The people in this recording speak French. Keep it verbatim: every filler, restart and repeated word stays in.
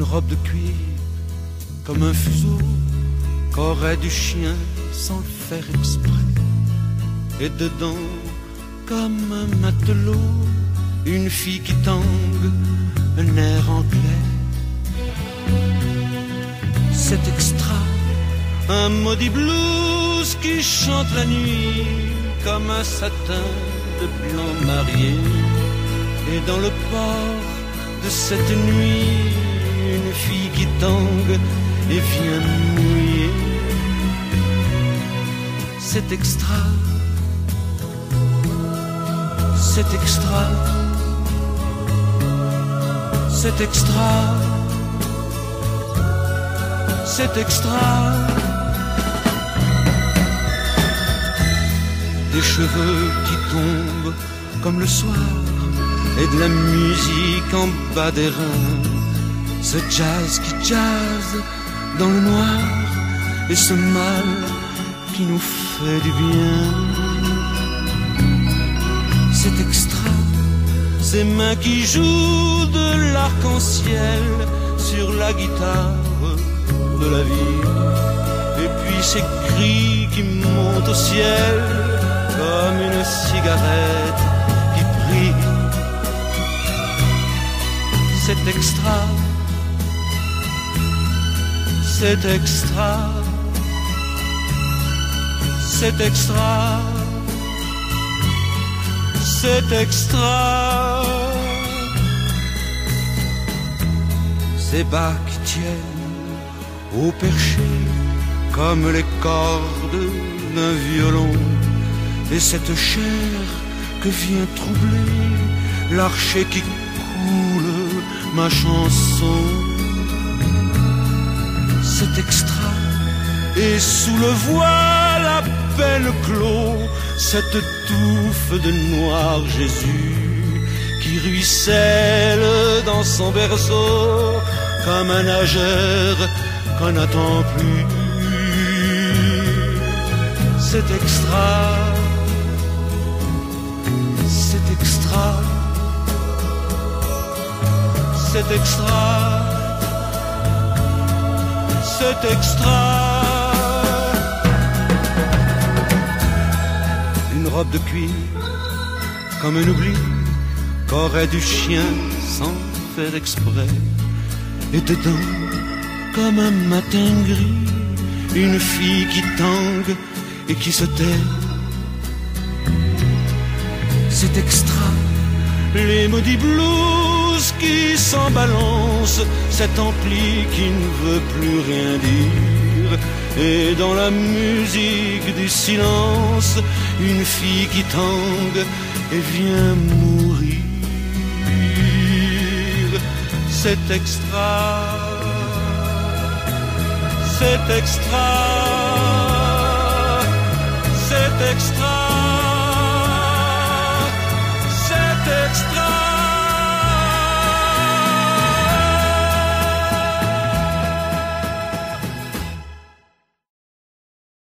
robe de cuir comme un fuseau qu'aurait du chien sans le faire exprès. Et dedans, comme un matelot, une fille qui tangue un air anglais. C'est extra, un maudit blues qui chante la nuit comme un satin de blanc marié. Et dans le port de cette nuit, une fille qui tangue et vient mouiller. C'est extra, c'est extra, c'est extra, c'est extra. Des cheveux qui tombent comme le soir et de la musique en bas des reins. Ce jazz qui jazz dans le noir et ce mal qui nous fait du bien. C'est extra, ces mains qui jouent de l'arc-en-ciel sur la guitare de la vie. Et puis ces cris qui montent au ciel comme une cigarette qui brille. C'est extra, c'est extra, c'est extra, c'est extra. Ces bas qui tiennent au perché comme les cordes d'un violon. Et cette chair que vient troubler l'archer qui coule ma chanson. C'est extra, et sous le voile à peine clos, cette touffe de noir Jésus qui ruisselle dans son berceau comme un nageur qu'on n'attend plus. C'est extra, c'est extra, c'est extra, c'est extra. Une robe de cuir comme un oubli qu'aurait du chien sans faire exprès. Et dedans, comme un matin gris, une fille qui tangue et qui se tait. C'est extra, les maudits blues qui s'en balancent, cet ampli qui ne veut plus rien dire. Et dans la musique du silence, une fille qui tangue et vient mourir. C'est extra, c'est extra, c'est extra.